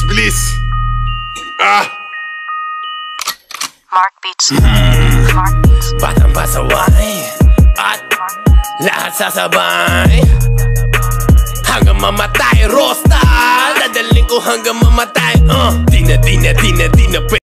bilis. Mark Beats. Mark Beats. Batang pasaway at lahat sasabay hanggang mamatay. Rosta, dadaling ko hanggang mamatay. Di na